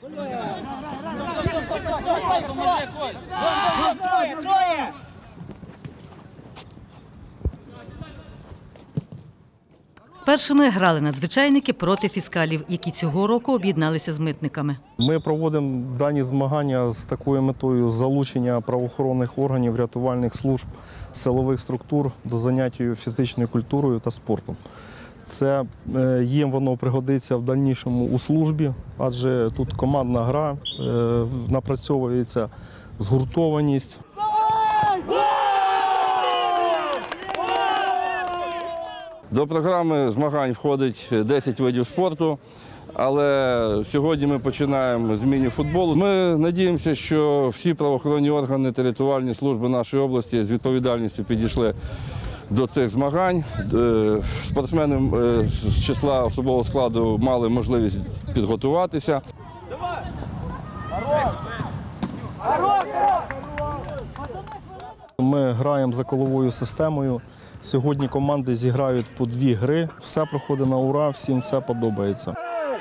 Троє! Першими грали надзвичайники проти фіскалів, які цього року об'єдналися з митниками. Ми проводимо дані змагання з такою метою залучення правоохоронних органів, рятувальних служб, силових структур до заняття фізичною культурою та спортом. Це їм воно пригодиться в дальнішому у службі, адже тут командна гра, напрацьовується згуртованість. До програми змагань входить 10 видів спорту, але сьогодні ми починаємо з міні-футболу. Ми сподіваємося, що всі правоохоронні органи та рятувальні служби нашої області з відповідальністю підійшли до цих змагань. Спортсмени з числа особового складу мали можливість підготуватися. Ми граємо за коловою системою. Сьогодні команди зіграють по 2 гри. Все проходить на ура, всім все подобається.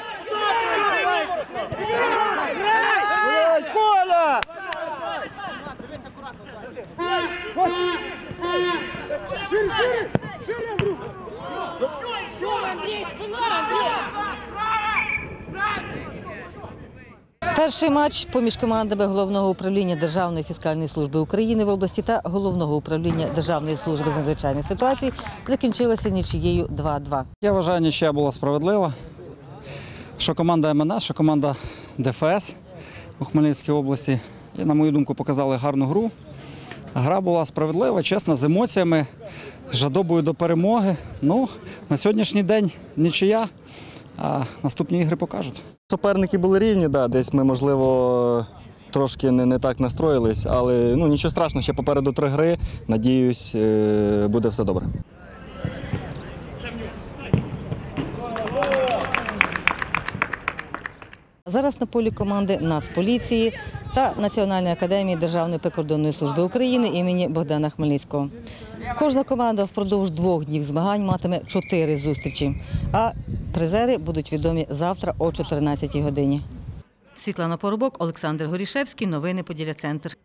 Перший матч поміж командами Головного управління Державної фіскальної служби України в області та Головного управління Державної служби з надзвичайних ситуацій закінчилася нічиєю 2-2. Я вважаю, нічия була справедлива. Що команда МНС, що команда ДФС у Хмельницькій області, і, на мою думку, показали гарну гру. Гра була справедлива, чесна, з емоціями, з жадобою до перемоги. Ну, на сьогоднішній день нічия, а наступні ігри покажуть. Суперники були рівні, да, десь ми, можливо, трошки не так настроїлись, але нічого страшного, ще попереду 3 гри. Надіюсь, буде все добре. Зараз на полі команди Нацполіції та Національної академії Державної прикордонної служби України імені Богдана Хмельницького. Кожна команда впродовж 2 днів змагань матиме 4 зустрічі, а призери будуть відомі завтра о 14-й годині. Світлана Поробок, Олександр Горішевський. Новини Поділля Центр.